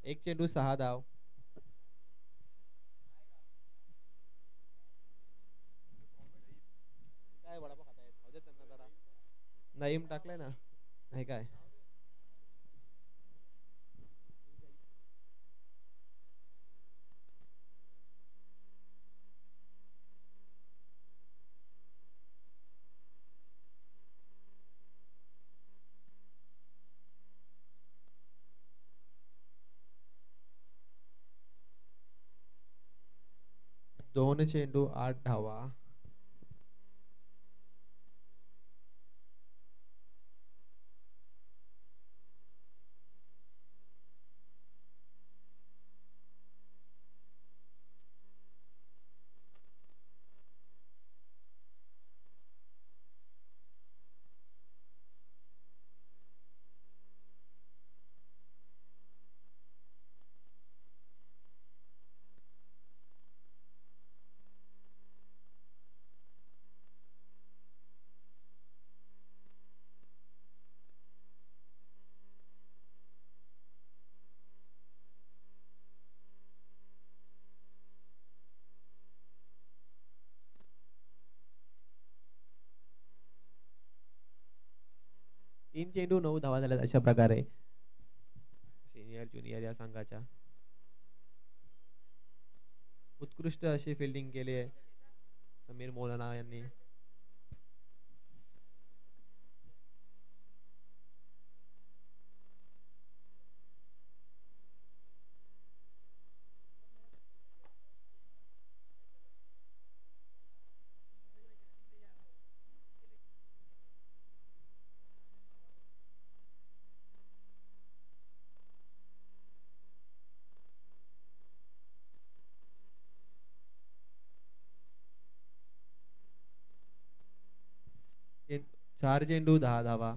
एक चेंडू 6 धाव. काय वडापाव खाताय खाऊ दे त्यांना जरा. नईम टाकलाय ना. नाही काय. दोन चेंडू 8 धावा. तीन चेंडू 9 धावा झाल्यात अशा प्रकारे सिनियर ज्युनियर या संघाच्या. उत्कृष्ट अशी फिल्डिंग केली आहे समीर मौलाना यांनी. चें- 4 चेंडू 10 धावा.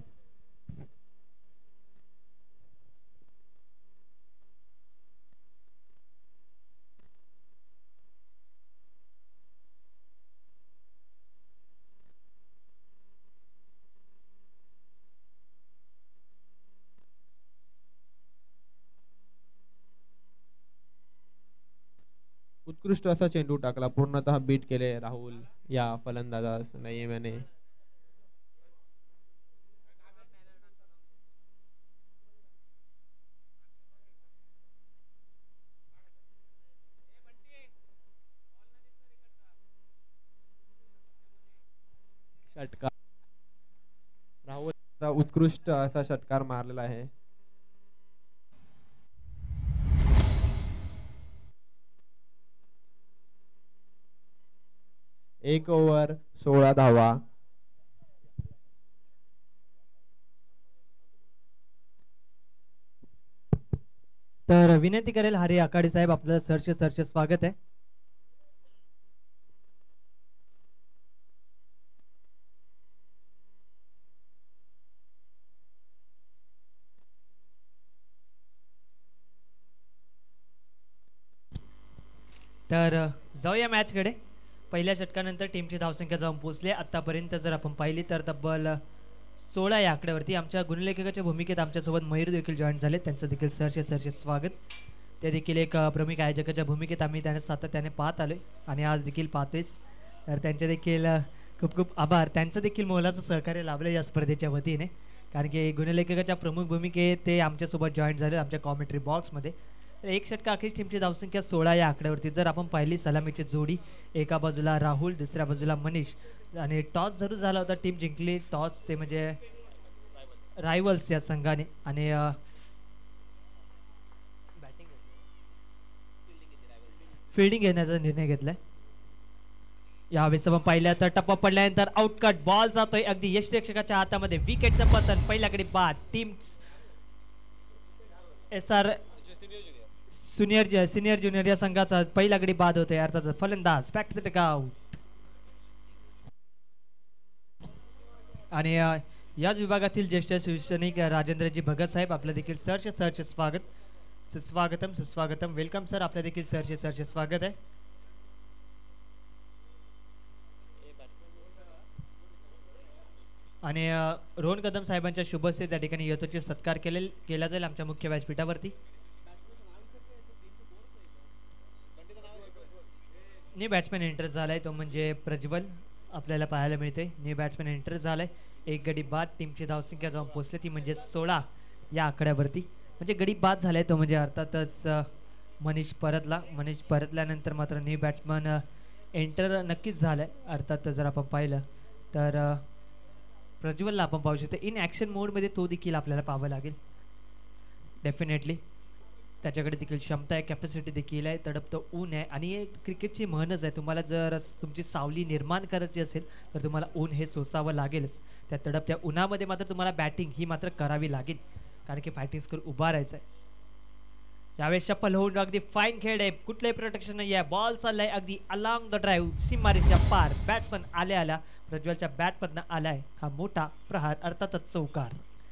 उत्कृष्ट असा चेंडू टाकला पूर्णतः बीट केले राहुल या फलंदाजास नईम याने. षटकार राहुल उत्कृष्ट असा षटकार मारलेला आहे. 1 ओव्हर 16 धावा. तर विनंती करेल हरी आकाडे साहेब आपलं सरचे स्वागत आहे. तर जाऊया मॅचकडे. पहिल्या षटकानंतर टीमची धावसंख्या जाऊन पोहोचली आतापर्यंत जर आपण पाहिली तर तब्बल 16 या आकड्यावरती. आमच्या गुणलेखकाच्या भूमिकेत आमच्यासोबत मयूर देखील जॉईन झाले, त्यांचं देखील सरचे स्वागत. ते देखील एक प्रमुख आयोजकाच्या भूमिकेत आम्ही त्यांना सातत्याने पाहत आलोय आणि आज देखील पाहतोयच. तर त्यांचे देखील खूप खूप आभार. त्यांचं देखील मोलाचं सहकार्य लाभलं या स्पर्धेच्या वतीने, कारण की गुणलेखकाच्या प्रमुख भूमिकेत ते आमच्यासोबत जॉईन झाले आमच्या कॉमेंट्री बॉक्समध्ये. एक षटका अखेर टीमची धावसंख्या 16 या आकड्यावरती. जर आपण पाहिली सलामीची जोडी, एका बाजूला राहुल दुसऱ्या बाजूला मनीष, आणि टॉस जरूर झाला होता, टीम जिंकली टॉस, ते म्हणजे रायव्हल्स या संघाने, आणि फिल्डिंग घेण्याचा निर्णय घेतलाय. यावेळेस आपण पाहिलं तर टप्पा पडल्यानंतर आउटकट बॉल जातोय अगदी यष्टीरक्षकाच्या हातामध्ये. विकेटचं पतन, पहिल्याकडे बाद. टीम SR सिनियर ज्युनियर या संघाचा पहिल्याकडे बाद होते. अर्थात फलंदाज बॅक आउट. आणि याच विभागातील ज्येष्ठ शिवसैनिक राजेंद्रजी भगत साहेब आपलं देखील सरचे स्वागत. सुस्वागतम वेलकम सर. आपलं देखील सरचे स्वागत आहे. आणि रोहन कदम साहेबांच्या शुभस्ते त्या ठिकाणी यथोचित सत्कार केला जाईल आमच्या मुख्य व्यासपीठावरती. न्यू बॅट्समॅन एंटर झालाय तो म्हणजे प्रज्वल आपल्याला पाहायला मिळते. न्यू बॅट्समॅन एंटर झालाय. एक गडी बाद. टीमची धावसंख्या जाऊन पोहोचली ती म्हणजे 16 या आकड्यावरती. म्हणजे गडी बाद झालाय तो म्हणजे अर्थातच मनीष परतल्यानंतर मात्र न्यू बॅट्समन एंटर नक्कीच झालाय. अर्थात जर आपण पाहिलं तर प्रज्वलला आपण पाहू शकतो इन ॲक्शन मोडमध्ये तो देखील आपल्याला पाहावं लागेल. डेफिनेटली त्याच्याकडे देखील क्षमता आहे, कॅपॅसिटी देखील आहे. तडपतं ऊन आहे आणि हे क्रिकेटची म्हणच आहे. तुम्हाला जर तुमची सावली निर्माण करायची असेल तर तुम्हाला ऊन हे सोसावं लागेलच. त्या तडपत्या उन्हामध्ये मात्र तुम्हाला बॅटिंग ही मात्र करावी लागेल कारण की फायटिंग स्कोर उभा राहायचा आहे. यावेळेस चप्पल होऊन अगदी फाईन खेळ आहे. कुठलंही प्रोटेक्शन नाही आहे. बॉल चाललाय अगदी अलॉंग द ड्राईव्ह सीमारेषेच्या पार. बॅट्समन आल्या प्रज्वलच्या बॅटमधनं आलाय हा मोठा प्रहार अर्थातच चौकार.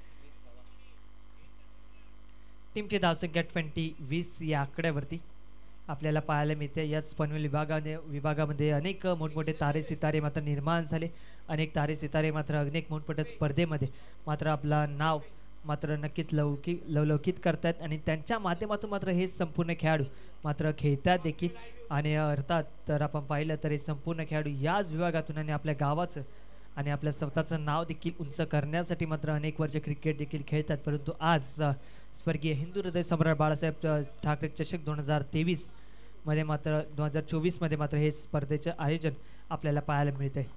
टीमची धावसंख्या 20 या आकड्यावरती आपल्याला पाहायला मिळते. याच पनवेल विभागामध्ये अनेक मोठमोठे तारे सितारे मात्र निर्माण झाले. अनेक तारे सितारे मात्र अनेक मोठमोठ्या स्पर्धेमध्ये मात्र आपलं नाव मात्र नक्कीच लवलौकित करतात आणि त्यांच्या माध्यमातून मात्र हे संपूर्ण खेळाडू मात्र खेळतात देखील. आणि अर्थात तर आपण पाहिलं तर हे संपूर्ण खेळाडू याच विभागातून आणि आपल्या गावाचं आणि आपल्या स्वतःचं नाव देखील उंच करण्यासाठी मात्र अनेक वर्ष क्रिकेट देखील खेळतात. परंतु आज स्वर्गीय हिंदू हृदय सम्राट बाळासाहेब ठाकरे चषक 2023 मध्ये मात्र 2024 मध्ये मात्र हे स्पर्धेचे आयोजन आपल्याला पाहायला मिळते.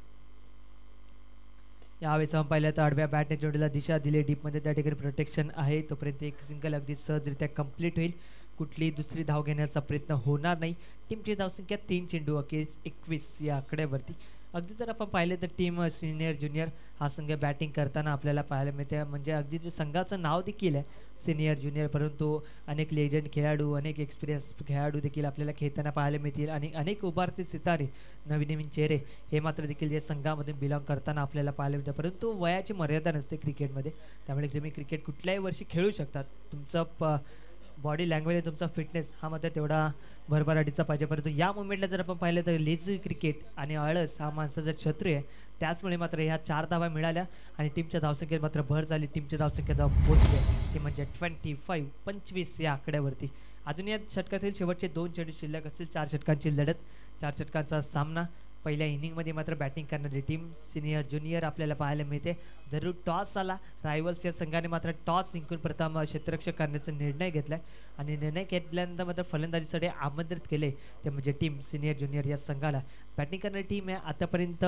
यावेळेस आपण पाहिलं तर आडव्या बॅटने जोडीला दिशा दिली. डीपमध्ये त्या ठिकाणी प्रोटेक्शन आहे. तोपर्यंत एक सिंगल अगदी सहजरित्या कंप्लीट होईल. कुठली दुसरी धाव घेण्याचा प्रयत्न होणार नाही. टीमची धावसंख्या 3 चेंडू अखेर 21 या आकड्यावरती. अगदी जर आपण पाहिलं तर टीम सिनियर ज्युनियर हा संघ बॅटिंग करताना आपल्याला पाहायला मिळते. म्हणजे अगदी संघाचं नाव देखील आहे सिनियर ज्युनियर, परंतु अनेक लेजंड खेळाडू अनेक एक्सपिरियन्स खेळाडू देखील आपल्याला खेळताना पाहायला मिळतील आणि अनेक उभारते सितारे नवीन नवीन चेहरे हे मात्र देखील या संघामधून बिलॉंग करताना आपल्याला पाहायला मिळतं. परंतु वयाची मर्यादा नसते क्रिकेटमध्ये. त्यामुळे तुम्ही क्रिकेट कुठल्याही वर्षी खेळू शकतात. तुमचं बॉडी लँग्वेज तुमचा फिटनेस हा मात्र तेवढा भरभराटीचा पाहिजे. परंतु या मुवमेंटला जर आपण पाहिलं तर लेझी क्रिकेट आणि आळस हा माणसाचा शत्रू आहे. त्याचमुळे मात्र ह्या 4 धावा मिळाल्या आणि टीमच्या धावसंख्येत मात्र भर झाली. टीमची धावसंख्या जाऊन पोहोचली ती म्हणजे 25 या आकड्यावरती. अजून या षटकातील शेवटचे 2 चेंडू शिल्लक असतील. 4 षटकांची लढत, 4 षटकांचा सामना. पहिल्या इनिंगमध्ये मात्र बॅटिंग करणारी टीम सिनियर ज्युनियर आपल्याला पाहायला मिळते. जरूर टॉस आला. रायव्हल्स या संघाने मात्र टॉस जिंकून प्रथम क्षेत्ररक्षक करण्याचा निर्णय घेतलाय आणि निर्णय घेतल्यानंतर मात्र फलंदाजीसाठी आमंत्रित केले ते म्हणजे टीम सिनियर ज्युनियर या संघाला. बॅटिंग करणारी टीम आहे आतापर्यंत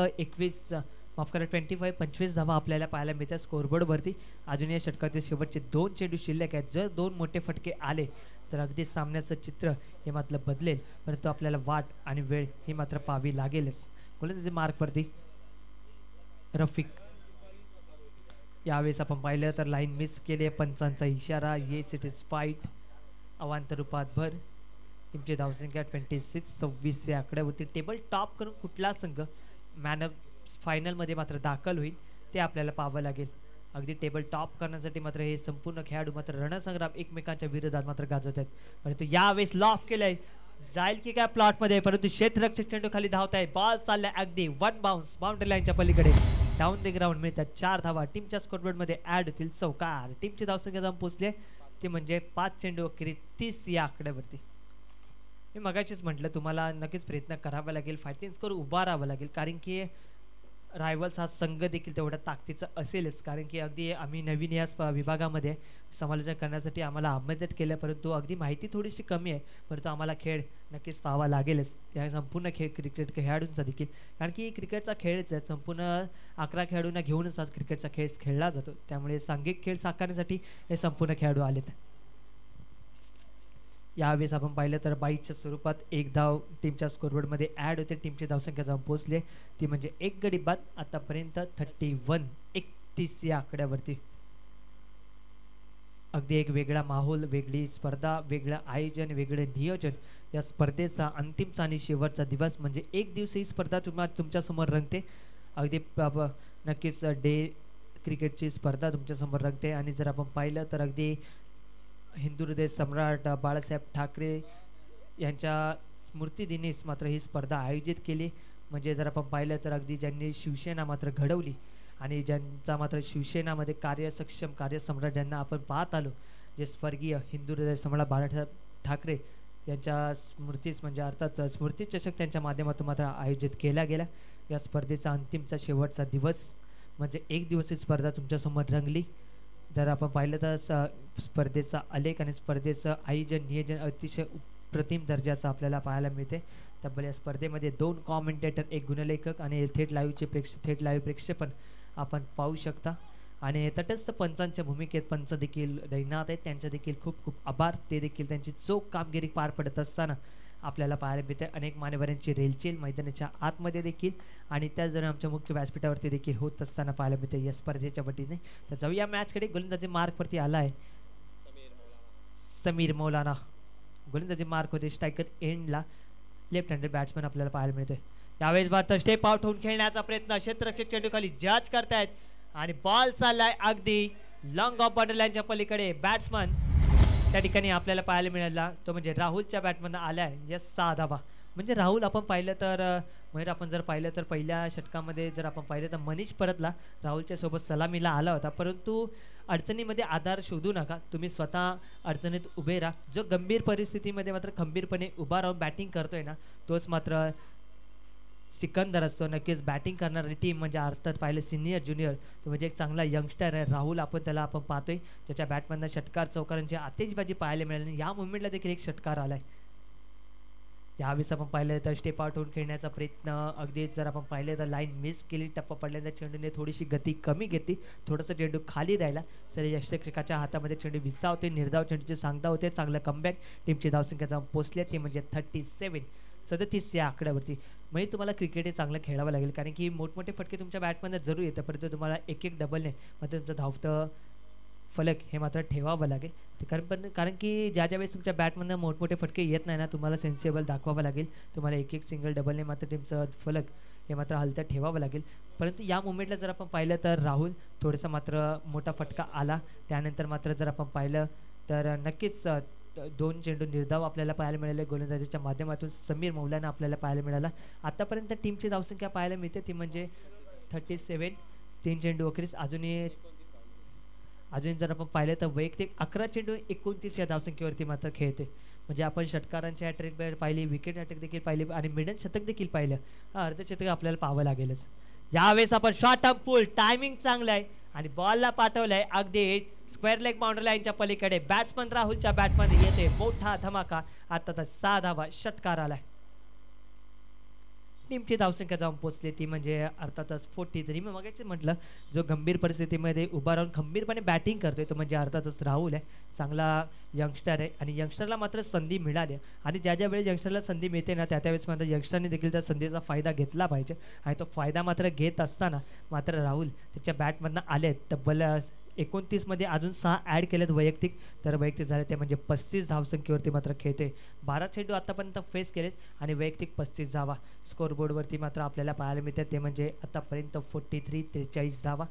25 धावा आपल्याला पाहायला मिळतात स्कोरबोर्डवरती. अजून या षटकातील शेवटचे 2 चेंडू शिल्लक आहेत. जर 2 मोठे फटके आले तर अगदी सामन्याचं चित्र हे मात्र बदलेल. परंतु आपल्याला वाट आणि वेळ ही मात्र पाहावी लागेलच. गोलंदाजी मार्कवरती रफिक. यावेळेस आपण पाहिलं तर लाईन मिस केली. पंचांचा इशारा. Yes it is fight. अवांतर रूपात भर. टीमची धावसंख्या 26 या आकड्यावरती. टेबल टॉप करून कुठला संघ मॅन ऑफ फायनलमध्ये मात्र दाखल होईल ते आपल्याला पाहावं लागेल. अगदी टेबल टॉप करण्यासाठी मात्र हे संपूर्ण खेळाडू मात्र रणसंग्राम एकमेकांच्या विरोधात मात्र गाजवत आहेत. परंतु यावेळेस लॉफ केलंय. जाईल की काय प्लॉटमध्ये, परंतु क्षेत्ररक्षक चेंडू खाली धावत आहे. बॉल चाललाय अगदी 1 बाउन्स बाउंड्री लाईनच्या पलीकडे. डाऊन द ग्राउंड मिळतात 4 धावा. टीमच्या स्कोरबोर्डमध्ये ऍड होतील चौकार. टीमची धावसंख्या जाऊन पोहोचले ते म्हणजे 5 चेंडू अखेर 30 या आकड्यावरती. मी मगाशीच म्हटलं तुम्हाला नक्कीच प्रयत्न करावा लागेल. फायटिंग स्कोर उभा राहावा लागेल कारण की रायव्हल्स हा संघ देखील तेवढा ताकदीचा असेलच. कारण की अगदी आम्ही नवीन या विभागामध्ये समालोचन करण्यासाठी आम्हाला आमंत्रित केलं, परंतु अगदी माहिती थोडीशी कमी आहे. परंतु आम्हाला खेळ नक्कीच पाहावा लागेलच या संपूर्ण खेळ क्रिकेट खेळाडूंचा देखील. कारण की क्रिकेटचा खेळच आहे. संपूर्ण 11 खेळाडूंना घेऊनच आज क्रिकेटचा खेळ खेळला जातो. त्यामुळे सांघिक खेळ साकारण्यासाठी हे संपूर्ण खेळाडू आलेत. यावेळेस आपण पाहिलं तर 22च्या स्वरूपात 1 धाव टीमच्या स्कोरबोर्डमध्ये ॲड होते. टीमची धावसंख्या जाऊन पोहोचले ती म्हणजे 1 गडी बाद. आतापर्यंत 31 या आकड्यावरती. अगदी एक वेगळा माहोल, वेगळी स्पर्धा, वेगळं आयोजन, वेगळं नियोजन. या स्पर्धेचा अंतिमचा आणि शेवटचा दिवस म्हणजे 1 दिवस ही स्पर्धा तुमच्यासमोर रंगते. अगदी नक्कीच डे क्रिकेटची स्पर्धा तुमच्यासमोर रंगते. आणि जर आपण पाहिलं तर अगदी हिंदू हृदय सम्राट बाळासाहेब ठाकरे यांच्या स्मृतिदिनीस मात्र ही स्पर्धा आयोजित केली. म्हणजे जर आपण पाहिलं तर अगदी ज्यांनी शिवसेना मात्र घडवली आणि ज्यांचा मात्र शिवसेनामध्ये कार्यसक्षम कार्यसम्राट ज्यांना आपण पाहत आलो, जे स्वर्गीय हिंदू हृदय सम्राट बाळासाहेब ठाकरे यांच्या स्मृतीस म्हणजे अर्थात स्मृती चषक त्यांच्या माध्यमातून मात्र आयोजित केला गेला. या स्पर्धेचा अंतिमचा शेवटचा दिवस म्हणजे एक दिवसीय स्पर्धा तुमच्यासमोर रंगली. जर आपण पाहिलं तर स्पर्धेचा आलेख आणि स्पर्धेचं आयोजन नियोजन अतिशय अप्रतिम दर्जाचं आपल्याला पाहायला मिळते. तब्बल या स्पर्धेमध्ये 2 कॉमेंटेटर, एक गुणलेखक आणि थेट लाईव्ह प्रेक्षेपण आपण पाहू शकता. आणि तटस्थ पंचांच्या भूमिकेत पंच देखील दैनात आहेत. त्यांचे देखील खूप खूप आभार. ते देखील त्यांची चोख कामगिरी पार पडत असताना आपल्याला पाहायला मिळते. अनेक मान्यवरांची रेलचेल मैदानाच्या आतमध्ये देखील आणि त्याचजण आमच्या मुख्य व्यासपीठावरती देखील होत असताना पाहायला मिळते या स्पर्धेच्या वतीने. तर जाऊया मॅचकडे. गोलंदाजी मार्कवरती आला आहे समीर मौलाना. गोलंदाजी मार्क होते स्ट्रायकर एंडला लेफ्ट हँडेड बॅट्समन आपल्याला पाहायला मिळतोय. यावेळेस भारत स्टेप आउट होऊन खेळण्याचा प्रयत्न क्षेत्ररक्षक चेंडू खाली जज करतायत आणि बॉल चाललाय अगदी लॉंग ऑफ बॉर्डर लाईनच्या पलीकडे. बॅट्समन त्या ठिकाणी आपल्याला पाहायला मिळाला तो म्हणजे राहुलच्या बॅटमधनं आलाय यस 6 धावा. म्हणजे राहुल आपण पाहिलं तर मयूर आपण जर पाहिलं तर पहिल्या षटकामध्ये जर आपण पाहिलं तर मनीष परतला राहुलच्या सोबत सलामीला आला होता. परंतु अडचणीमध्ये आधार शोधू नका, तुम्ही स्वतः अडचणीत उभे राहा. जो गंभीर परिस्थितीमध्ये मात्र खंबीरपणे उभा राहून बॅटिंग करतोय ना तोच मात्र सिकंदर असतो. नक्कीच बॅटिंग करणारी टीम म्हणजे अर्थात पाहिलं सिनियर ज्युनियर तो म्हणजे एक चांगला यंगस्टर आहे राहुल. आपण पाहतोय त्याच्या बॅटमधनं षटकार चौकारांची आतिषबाजी पाहायला मिळाली. या मुवमेंटला देखील एक षटकार आलाय. यावेळेस आपण पाहिलं तर स्टेप आउट होऊन खेळण्याचा प्रयत्न अगदीच जर आपण पाहिलं तर लाईन मिस केली. टप्पा पडल्यानंतर चेंडूने थोडीशी गती कमी घेतली, थोडंसं चेंडू खाली राहिला. सर यष्टरक्षकाच्या हातामध्ये चेंडू विसावते. निर्धाव चेंडूची सांगता होते. चांगलं कमबॅक. टीमची धावसंख्या जाऊन पोहोचली ती म्हणजे 37 या आकड्यावरती. म्हणजे तुम्हाला क्रिकेट हे चांगलं खेळावं लागेल कारण की मोठमोठे फटके तुमच्या बॅटमध्ये जरूर येतं परंतु तुम्हाला एक डबलने मात्र तुमचं धावतं फलक हे मात्र ठेवावं लागेल. कारण की ज्या वेळेस तुमच्या बॅटमधनं मोठमोठे फटके येत नाही ना तुम्हाला सेन्सिबल दाखवावं लागेल. तुम्हाला एक सिंगल डबलने मात्र टीमचं फलक हे मात्र हलतं ठेवावं लागेल. परंतु या मुवमेंटला जर आपण पाहिलं तर राहुल थोडंसं मात्र मोठा फटका आला. त्यानंतर मात्र जर आपण पाहिलं तर नक्कीच 2 चेंडू निर्धाव आपल्याला पाहायला मिळाले. गोलंदाजीच्या माध्यमातून समीर मौलाना आपल्याला पाहायला मिळाला. आतापर्यंत टीमची धावसंख्या पाहायला मिळते ती म्हणजे 37. 3 चेंडू अखेरीस अजून जर आपण पाहिलं तर वैयक्तिक 11 चेंडू 29 या धावसंख्येवरती मात्र खेळते. म्हणजे आपण षटकारांची हॅट्रिक पाहिली, विकेट हॅट्रिक देखील पाहिली आणि मिडन शतक देखील पाहिलं. अर्धशतक आपल्याला पाहावं लागेलच. यावेळेस आपण शॉर्ट अप फुल टायमिंग चांगलं आहे आणि बॉलला पाठवलंय अगदी स्क्वेअर लेग बाउंड्री लाईनच्या पलीकडे. बॅट्समन राहुलच्या बॅटमध्ये येते मोठा धमाका. आता तर 6 धावा षटकार आलाय. टीमची धावसंख्या जाऊन पोहोचली ती म्हणजे अर्थातच 43. मी मगाशी म्हटलं जो गंभीर परिस्थितीमध्ये उभा राहून खंबीरपणे बॅटिंग करतोय तो म्हणजे अर्थातच राहुल आहे. चांगला यंगस्टर आहे आणि यंगस्टरला मात्र संधी मिळाली आणि ज्या वेळेस यंगस्टरला संधी मिळते ना त्यावेळेस मात्र यंगस्टरने देखील त्या संधीचा फायदा घेतला पाहिजे आणि तो फायदा मात्र घेत असताना मात्र राहुल त्याच्या बॅटमधनं आले. तब्बल 29 मध्ये अजून 6 ॲड केलेत वैयक्तिक. तर वैयक्तिक झाले ते म्हणजे 35 धावसंख्येवरती मात्र खेळते. 12 चेंडू आतापर्यंत फेस केलेत आणि वैयक्तिक 35 धावा. स्कोरबोर्डवरती मात्र आपल्याला पाहायला मिळतात ते म्हणजे आतापर्यंत 43 धावा.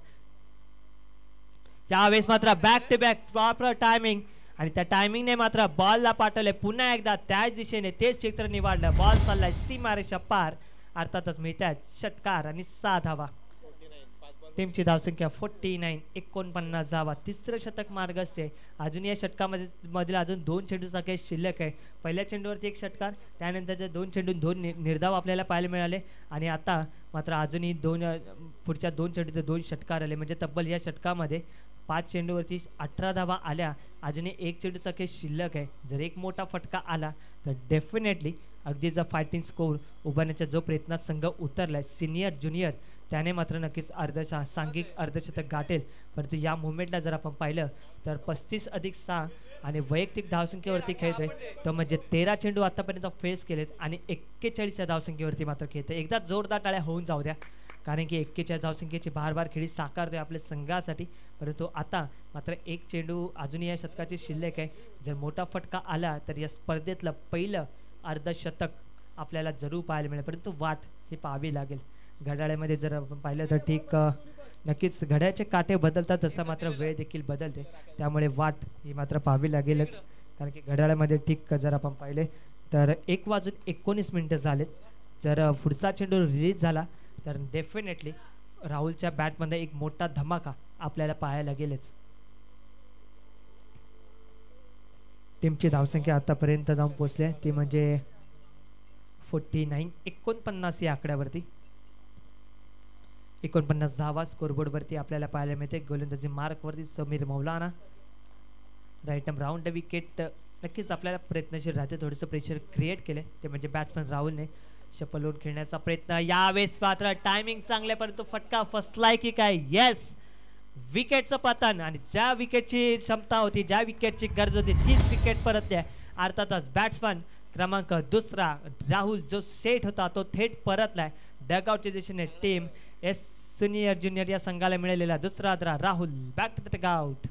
यावेळेस मात्र back to back proper timing आणि त्या टायमिंगने मात्र बॉलला पाठवले पुन्हा एकदा त्याच दिशेने तेच क्षेत्र निवडलं. बॉल चाललाय सीमारेषा पार. अर्थातच मिळतात षटकार आणि 6 धावा. टीमची धावसंख्या 49 धावा. तिसरं षटक मार्गस्थ आहे. अजून या षटकामध्ये अजून 2 चेंडूचा काही शिल्लक आहे. पहिल्या चेंडूवरती 1 षटकार त्यानंतरच्या 2 चेंडून 2 निर्धाव आपल्याला पाहायला मिळाले आणि आता मात्र अजूनही पुढच्या 2 चेंडूचे 2 षटकार आले. म्हणजे तब्बल या षटकामध्ये 5 चेंडूवरती 18 धावा आल्या. अजूनही 1 चेंडूचा काही शिल्लक आहे. जर एक मोठा फटका आला तर डेफिनेटली अगदीचा फायटिंग स्कोर उभारण्याच्या जो प्रयत्नात संघ उतरलाय सिनियर ज्युनियर त्याने मात्र नक्कीच सांघिक अर्धशतक गाठेल. परंतु या मुवमेंटला जर आपण पाहिलं तर 35+6 आणि वैयक्तिक धावसंख्येवरती खेळतोय तो म्हणजे 13 चेंडू आतापर्यंत फेस केलेत आणि 41 या धावसंख्येवरती मात्र खेळतोय. एकदा जोरदार टाळ्या होऊन जाऊ द्या कारण की 41 धावसंख्येची बार खेळी साकारतोय आपल्या संघासाठी. परंतु आता मात्र 1 चेंडू अजूनही या शतकाची शिल्लक आहे. जर मोठा फटका आला तर या स्पर्धेतलं पहिलं अर्धशतक आपल्याला जरूर पाहायला मिळेल. परंतु वाट ही पाहावी लागेल. घड्याळामध्ये जर आपण पाहिलं तर ठीक नक्कीच घड्याळाचे काटे बदलतात तसं मात्र वेळ देखील बदलते. त्यामुळे वाट ही मात्र पाहावी लागेलच कारण की घड्याळामध्ये ठीक जर आपण पाहिले तर 1:19 झालेत. जर पुढचा चेंडू रिलीज झाला तर डेफिनेटली राहुलच्या बॅटमध्ये एक मोठा धमाका आपल्याला पाहायला लागेलच. टीमची धावसंख्या आतापर्यंत जाऊन पोहोचली आहे ती म्हणजे 49 या आकड्यावरती. 49 धावा स्कोरबोर्डवरती आपल्याला पाहायला मिळते. गोलंदाजी मार्कवरती Samir Maulana. Right round wicket नक्कीच आपल्याला प्रयत्नशील राहते. थोडंसं प्रेशर क्रिएट केले ते म्हणजे बॅट्समन राहुलने शपल लोड खेळण्याचा प्रयत्न. यावेळेस मात्र टायमिंग चांगले परंतु फटका फसलाय की काय. येस, विकेटचं पतन आणि ज्या विकेटची क्षमता होती, ज्या विकेटची गरज होती तीच विकेट परतली आहे. अर्थातच बॅट्समन क्रमांक दुसरा राहुल जो सेट होता तो थेट परतलाय. डगआउटच्या दिशेने टीम एस सिनियर ज्युनियर या संघाला मिळालेला दुसरा आदरा. Rahul back to the dugout.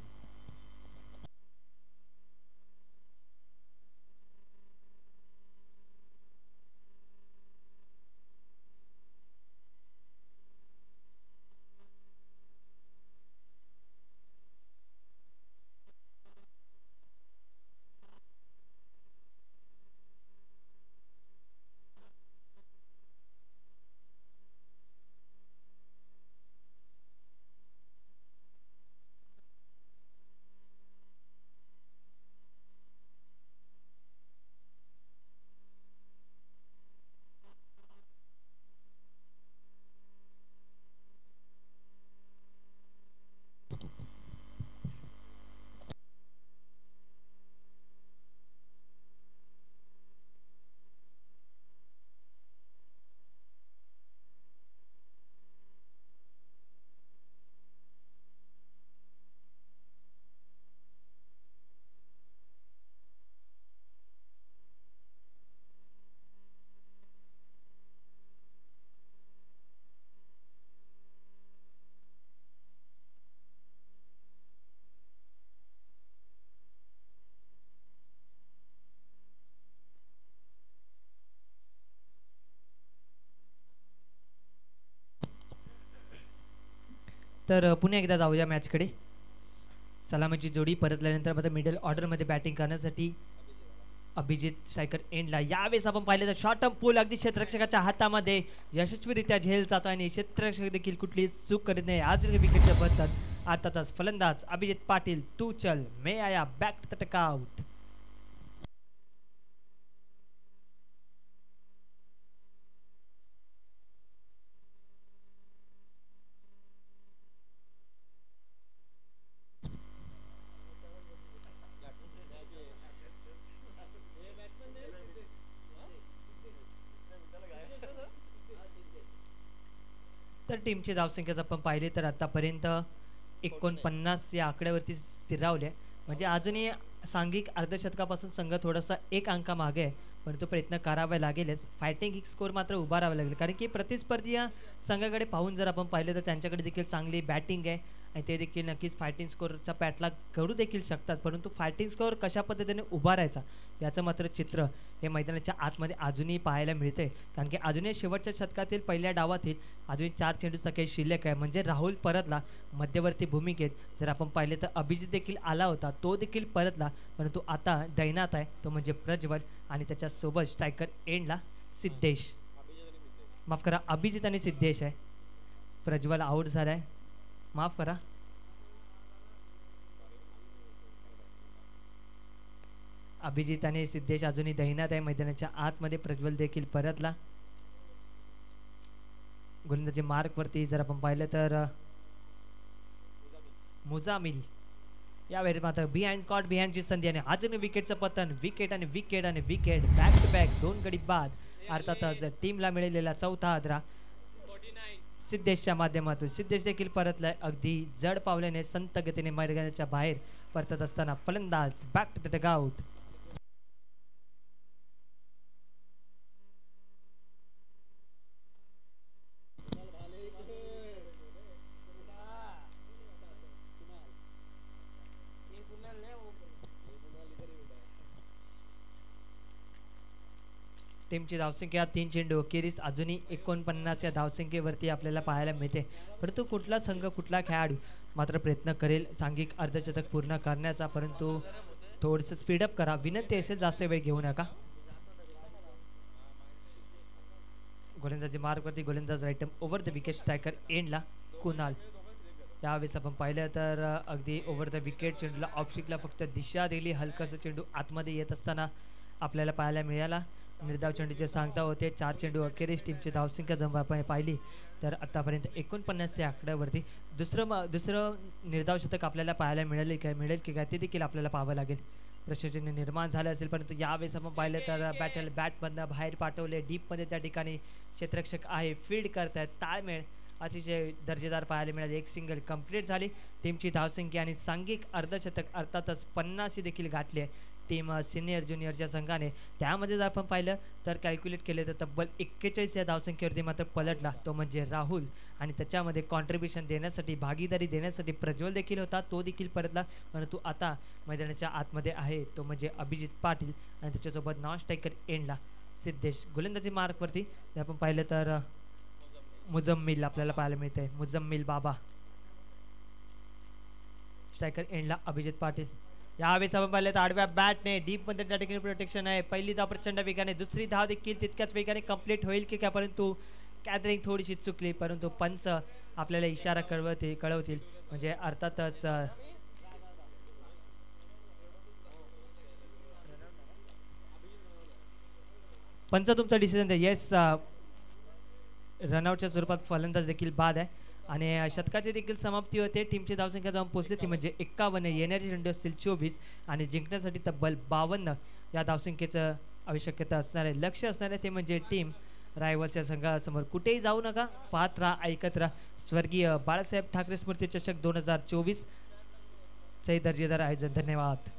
तर पुन्हा एकदा जाऊया मॅचकडे. सलामीची जोडी परतल्यानंतर आता मिडल ऑर्डरमध्ये बॅटिंग करण्यासाठी अभिजित स्ट्रायकर एंडला. यावेळेस आपण पाहिलं तर शॉर्ट टर्म पूल अगदी क्षेत्ररक्षकाच्या हातामध्ये यशस्वीरित्या झेल जातो आणि क्षेत्ररक्षक देखील कुठलीच चूक करीत नाही. अजून विकेटच्या बदल्यात अर्थातच फलंदाज अभिजित पाटील तू चल मे आया बॅक टू द डगआउट. तर टीमची धावसंख्या जर आपण पाहिली तर आतापर्यंत 49 या आकड्यावरती स्थिरावले. म्हणजे अजूनही सांघिक अर्धशतकापासून संघ थोडासा एक अंका मागे आहे परंतु प्रयत्न करावे लागेलच. फायटिंग स्कोर मात्र उभारावे लागेल कारण की प्रतिस्पर्धी या संघाकडे पाहून जर आपण पाहिलं तर त्यांच्याकडे देखील चांगली बॅटिंग आहे आणि ते देखील नक्कीच फायटिंग स्कोरचा पॅटला घडू देखील शकतात. परंतु फायटिंग स्कोर कशा पद्धतीने उभारायचा याचं मात्र चित्र हे मैदानाच्या आतमध्ये अजूनही पाहायला मिळते. कारण की अजूनही शेवटच्या शतकातील पहिल्या डावातील अजून 4 चेंडू सगळे शिल्लक आहे. म्हणजे राहुल परतला मध्यवर्ती भूमिकेत. जर आपण पाहिले तर अभिजित देखील आला होता, तो देखील परतला परंतु आता दैनात आहे तो म्हणजे प्रज्वल आणि त्याच्यासोबत स्ट्रायकर एंडला सिद्धेश. माफ करा, अभिजित आणि सिद्धेश आहे. प्रज्वल आउट झाला आहे, माफ करा. अभिजित आणि सिद्धेश अजूनही दैनात आहे मैदानाच्या आतमध्ये. प्रज्वल देखील परतला. गोलंदाजी मार्क वरती जर आपण पाहिलं तर मुजामिल यावेळी मात्र बिहाइंड कॉट बिहाइंडची संधी आणि अजून विकेटचं पतन. विकेट आणि विकेट आणि विकेट बॅक टू बॅक 2 गडी बाद. अर्थातच टीमला मिळालेला चौथा आदरा सिद्धेशच्या माध्यमातून. सिद्धेश देखील परतलाय अगदी जड पावल्याने संत गतीने मैदानाच्या बाहेर परतत असताना फलंदाज बॅक टू द डगआउट. टीमची धावसंख्या 3 चेंडू अखेरीस अजूनही 49 या धावसंख्येवरती आपल्याला पाहायला मिळते. परंतु कुठला संघ कुठला खेळाडू मात्र प्रयत्न करेल सांघिक अर्धशतक पूर्ण करण्याचा. परंतु थोडंसं स्पीडअप करा, विनंती असेल जास्त वेळ घेऊ नका. गोलंदाजी मार्कवरती गोलंदाज right over the wicket striker एंडला कुणाल. त्यावेळेस आपण पाहिलं तर अगदी ओव्हर द विकेट चेंडूला ऑफस्टिकला फक्त दिशा दिली. हलकासा चेंडू आतमध्ये येत असताना आपल्याला पाहायला मिळाला. निर्धाव चेंडूचे सांगता होते. 4 चेंडू अखेरीस टीमची धावसंख्या जर आपण पाहिली तर आतापर्यंत 49 या आकड्यावरती दुसरं निर्धाव शतक आपल्याला पाहायला मिळेल की काय ते देखील आपल्याला पाहावं लागेल. प्रश्नचिन्ह निर्माण झालं असेल, परंतु यावेळेस आपण पाहिलं तर बॅटमधनं बाहेर पाठवले. डीपमध्ये त्या ठिकाणी क्षेत्ररक्षक आहे, फील्ड करतायत. ताळमेळ अतिशय दर्जेदार पाहायला मिळाले. एक सिंगल कंप्लीट झाली. टीमची धावसंख्या आणि सांघिक अर्धशतक अर्थातच 50 देखील गाठली आहे टीम सिनियर ज्युनियरच्या संघाने. त्यामध्ये जर आपण पाहिलं तर कॅल्क्युलेट केले तर तब्बल 41 या धावसंख्येवरती मात्र पलटला, तो म्हणजे राहुल. आणि त्याच्यामध्ये कॉन्ट्रीब्युशन देण्यासाठी, भागीदारी देण्यासाठी प्रज्वल देखील होता, तो देखील परतला. परंतु आता मैदानाच्या आतमध्ये आहे तो म्हणजे अभिजित पाटील आणि त्याच्यासोबत नॉन स्ट्रायकर एंडला सिद्धेश. गोलंदाजी मार्कवरती जर आपण पाहिलं तर मुजम्मिल आपल्याला पाहायला मिळते. मुजम्मिल बाबा. स्ट्रायकर एंडला अभिजित पाटील. यावेळेस आपण पाहिलं तर आडव्या बॅटने डीप मध्ये त्या ठिकाणी प्रोटेक्शन आहे. पहिली धाव प्रचंड वेगाने, दुसरी धाव देखील तितक्याच वेगाने कंप्लीट होईल की काय, परंतु कॅदरिंग थोडीशी चुकली. परंतु पंच आपल्याला इशारा कळवतील म्हणजे अर्थातच पंच तुमचा डिसिजन द्या. येस, रनआउटच्या स्वरूपात फलंदाज देखील बाद आहे आणि शतकाची देखील समाप्ती होते. टीमची धावसंख्या जाऊन पोहोचली ती म्हणजे 51. येणारी चेंडू असतील 24 आणि जिंकण्यासाठी तब्बल 52 या धावसंख्येचं आवश्यकता असणार आहे. लक्ष असणार आहे ते म्हणजे टीम रायव्हल्स या संघासमोर. कुठेही जाऊ नका, पाहत राहा, ऐकत राहा. स्वर्गीय बाळासाहेब ठाकरे स्मृती चषक 2024 चे दर्जेदार आयोजन. धन्यवाद.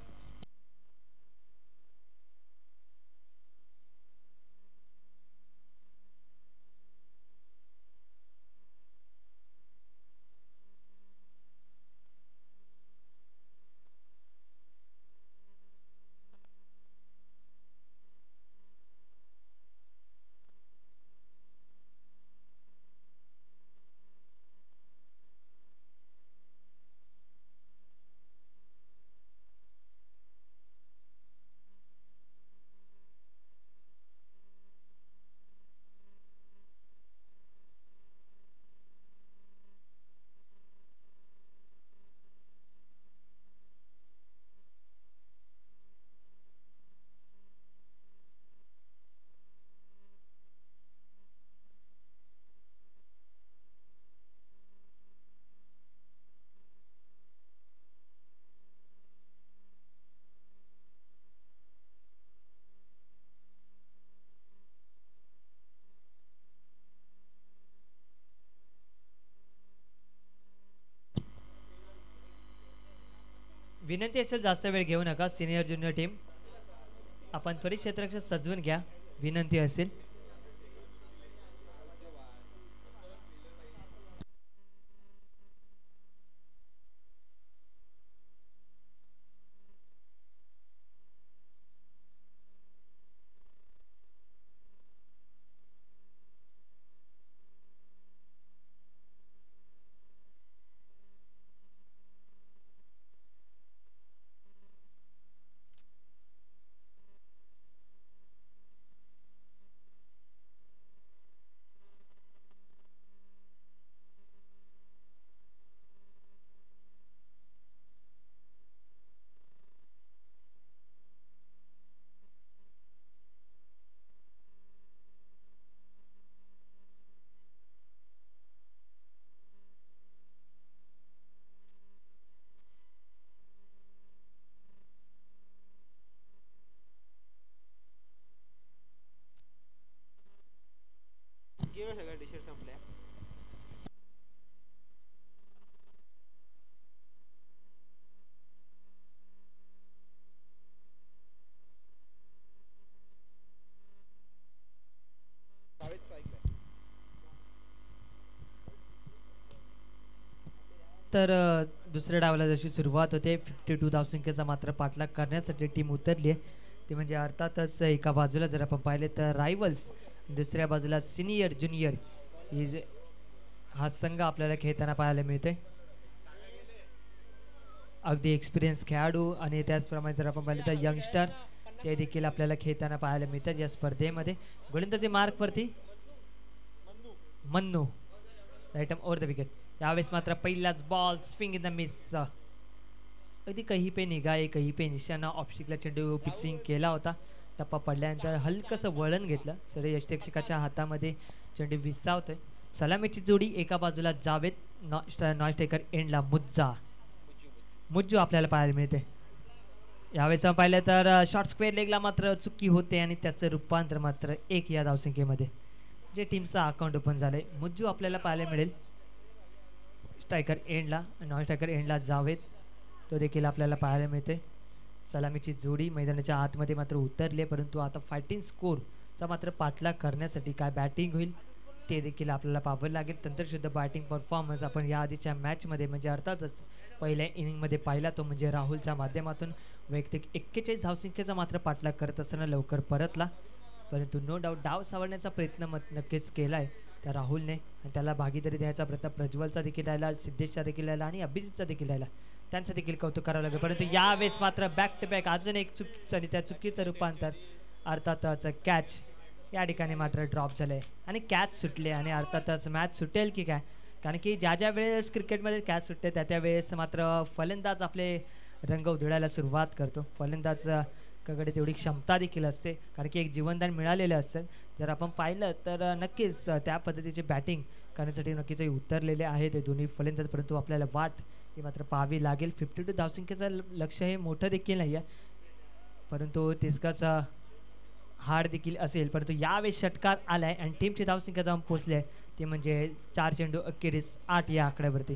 विनंती असेल जास्त वेळ घेऊ नका सिनियर ज्युनियर टीम, आपण त्वरित क्षेत्ररक्षक सजवून घ्या, विनंती असेल. सगळ्या डिशेस संपल्या. तर दुसऱ्या डावाला जशी सुरुवात होते 52 धावसंख्येचा मात्र पाठलाग करण्यासाठी टीम उतरली आहे. ते म्हणजे अर्थातच एका बाजूला जर आपण पाहिले तर रायव्हल्स, दुसऱ्या बाजूला सिनियर ज्युनियर हा संघ आपल्याला खेळताना पाहायला मिळते. अगदी एक्सपिरियन्स खेळाडू आणि त्याचप्रमाणे जर आपण पाहिलं तर यंगस्टर ते देखील आपल्याला खेळताना पाहायला मिळतात या स्पर्धेमध्ये. गोलंदाजी मार्कवरती Mannu right over the wicket. यावेळेस मात्र पहिलाच ball swing in the miss, अगदी कहीं पे निघाए कहीं पे निशाणा ऑप्स्टिकला चेंडू पिचिंग केला होता. टप्पा पडल्यानंतर हलकंसं वळण घेतलं, सगळे यष्टीरक्षकाच्या हातामध्ये चेंडू विसावतोय. सलामीची जोडी एका बाजूला जावेद, नॉन स्ट्रायकर एंडला मुज्जू आपल्याला पाहायला मिळते. यावेळेस पाहिलं तर शॉर्ट स्क्वेअर लेगला मात्र चुकी होते आणि त्याचं रूपांतर मात्र 1 या धावसंख्येमध्ये, जे टीमचं अकाउंट ओपन झालंय. मुज्जू आपल्याला पाहायला मिळेल स्ट्रायकर एंडला, नॉन स्ट्रायकर एंडला जावेद, तो देखील आपल्याला पाहायला मिळते. सलामीची जोडी मैदानाच्या आतमध्ये मात्र उतरली, परंतु आता फायटिंग स्कोरचा मात्र पाठलाग करण्यासाठी काय बॅटिंग होईल ते देखील आपल्याला पाहावं लागेल. तंत्रशुद्ध बॅटिंग परफॉर्मन्स आपण या आधीच्या मॅचमध्ये म्हणजे अर्थातच पहिल्या इनिंगमध्ये पाहिला, तो म्हणजे राहुलच्या माध्यमातून वैयक्तिक 41 धावसंख्येचा मात्र पाठलाग करत असताना लवकर परतला, परंतु नो डाऊट डाव सावरण्याचा प्रयत्न नक्कीच केला आहे त्या राहुलने आणि त्याला भागीदारी द्यायचा प्रयत्न प्रज्वलचा देखील राहिला, सिद्धेशचा देखील राहिला आणि अभिजितचा देखील राहिला, त्यांचं देखील कौतुक करावं लागेल. परंतु यावेळेस मात्र बॅक टू बॅक अजून एक चुकीचं आणि त्या चुकीचं रूपांतर अर्थातच कॅच या ठिकाणी मात्र ड्रॉप झालंय आणि कॅच सुटले आणि अर्थातच मॅच सुटेल की काय, कारण की ज्या ज्या वेळेस क्रिकेटमध्ये कॅच सुटते त्या त्या वेळेस मात्र फलंदाज आपले रंग उधळायला सुरुवात करतो. फलंदाजकडे तेवढी क्षमता देखील असते, कारण की एक जीवनदान मिळालेलं असतं. जर आपण पाहिलं तर नक्कीच त्या पद्धतीचे बॅटिंग करण्यासाठी नक्कीच उतरलेले आहेत ते दोन्ही फलंदाज, परंतु आपल्याला वाट ही मात्र पाहावी लागेल. 52 धावसंख्येचं लक्ष हे मोठं देखील नाही आहे, परंतु तितकाच हार्ड देखील असेल. परंतु यावेळेस षटकार आलाय आणि टीमची धावसंख्या जाऊन पोहोचली आहे ते म्हणजे 4 चेंडू अखेरीस 8 या आकड्यावरती.